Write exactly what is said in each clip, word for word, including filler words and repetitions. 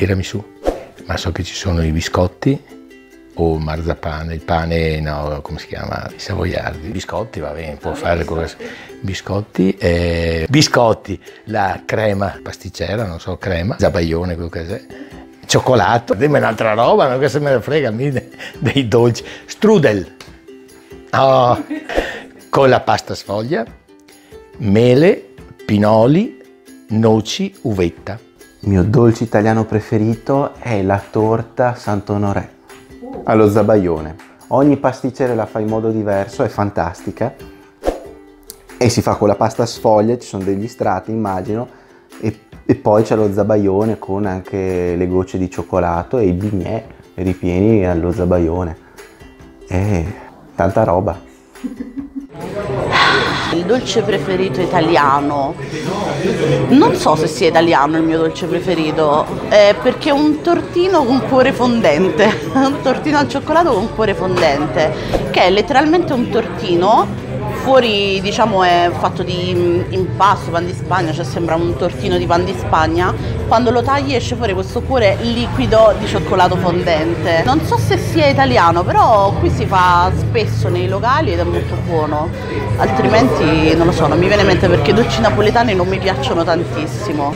tiramisù, ma so che ci sono i biscotti o il marzapane, il pane, no, come si chiama? I savoiardi. Biscotti, va bene, può fare cosa. Biscotti, eh, biscotti, la crema pasticcera, non so, crema, zabaione, quello che è, cioccolato, dimmi un'altra roba, non che se me ne frega a me dei dolci. Strudel, oh, con la pasta sfoglia, mele, pinoli, noci, uvetta. Il mio dolce italiano preferito è la torta Sant'Onoré allo zabaione. Ogni pasticcere la fa in modo diverso, è fantastica e si fa con la pasta sfoglia, ci sono degli strati immagino, e, e poi c'è lo zabaione con anche le gocce di cioccolato e i bignè ripieni allo zabaione. È tanta roba. Il dolce preferito italiano, non so se sia italiano il mio dolce preferito, eh, perché è un tortino con cuore fondente, un tortino al cioccolato con cuore fondente, che è letteralmente un tortino, fuori diciamo è fatto di impasto, pan di Spagna, cioè sembra un tortino di pan di Spagna, quando lo tagli esce fuori questo cuore liquido di cioccolato fondente. Non so se sia italiano, però qui si fa spesso nei locali ed è molto buono, altrimenti non lo so, non mi viene in mente perché i dolci napoletani non mi piacciono tantissimo.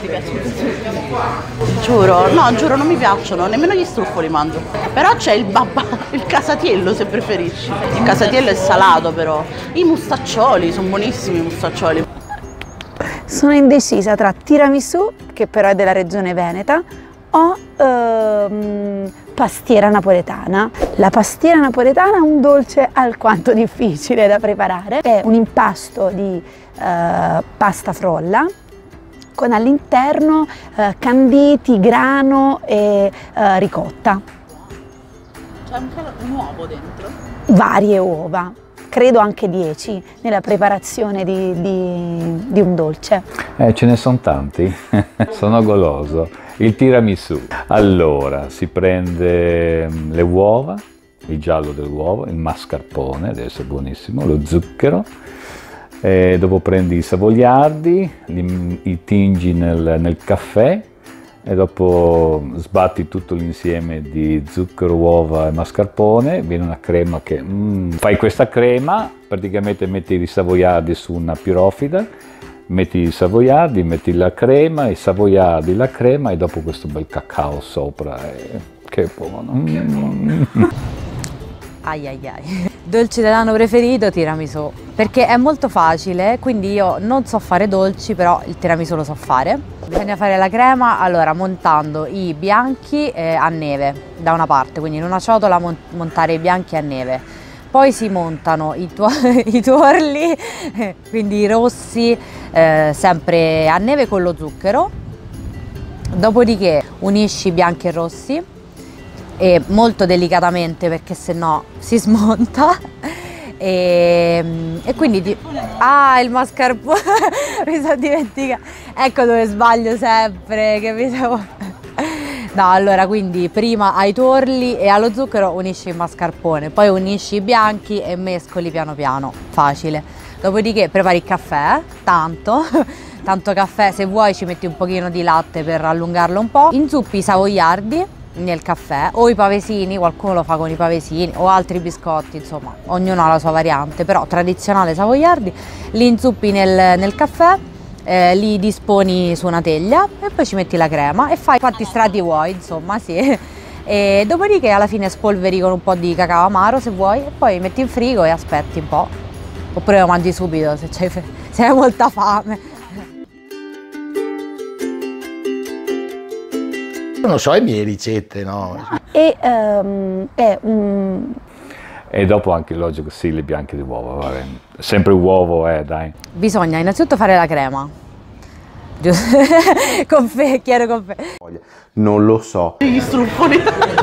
Giuro, no, giuro non mi piacciono, nemmeno gli struffoli mangio. Però c'è il babà, il casatiello se preferisci. Il casatiello è salato però. I mustaccioli, sono buonissimi i mustaccioli. Sono indecisa tra tiramisù, che però è della regione veneta, o ehm, pastiera napoletana. La pastiera napoletana è un dolce alquanto difficile da preparare. È un impasto di eh, pasta frolla con all'interno eh, canditi, grano e eh, ricotta. C'è anche un uovo dentro? Varie uova, credo anche dieci nella preparazione di, di, di un dolce. Eh, ce ne sono tanti, sono goloso. Il tiramisù. Allora, si prende le uova, il giallo dell'uovo, il mascarpone, deve essere buonissimo, lo zucchero, e dopo prendi i savoiardi, li, li tingi nel, nel caffè e dopo sbatti tutto l'insieme di zucchero, uova e mascarpone, viene una crema che... Mm, fai questa crema, praticamente metti i savoiardi su una pirofila, metti i savoiardi, metti la crema, i savoiardi, la crema e dopo questo bel cacao sopra. E... che buono! Mm. Ai ai ai. Dolce italiano preferito, tiramisù, perché è molto facile, quindi io non so fare dolci, però il tiramisù lo so fare. Bisogna fare la crema, allora, montando i bianchi eh, a neve, da una parte, quindi in una ciotola mont montare i bianchi a neve. Poi si montano i, tu i tuorli, quindi i rossi, eh, sempre a neve con lo zucchero. Dopodiché unisci i bianchi e rossi, e molto delicatamente perché sennò si smonta e, e quindi ti... ah, il mascarpone mi sono dimenticata, ecco dove sbaglio sempre, che mi devo... no, allora quindi prima ai tuorli e allo zucchero unisci il mascarpone, poi unisci i bianchi e mescoli piano piano, facile. Dopodiché prepari il caffè, tanto tanto caffè, se vuoi ci metti un pochino di latte per allungarlo un po', inzuppi i savoiardi nel caffè o i pavesini, qualcuno lo fa con i pavesini o altri biscotti, insomma ognuno ha la sua variante, però tradizionale savoiardi, li inzuppi nel, nel caffè, eh, li disponi su una teglia e poi ci metti la crema e fai quanti strati vuoi, insomma sì, e dopodiché alla fine spolveri con un po' di cacao amaro se vuoi e poi metti in frigo e aspetti un po', oppure lo mangi subito se, se hai molta fame. Non so le mie ricette, no? E um, è un... E dopo anche, logico, sì, le bianche di uova, va bene. Sempre uovo, eh, dai. Bisogna innanzitutto fare la crema. Giusto? Confe, chiaro confe. Non lo so. Gli struffoli.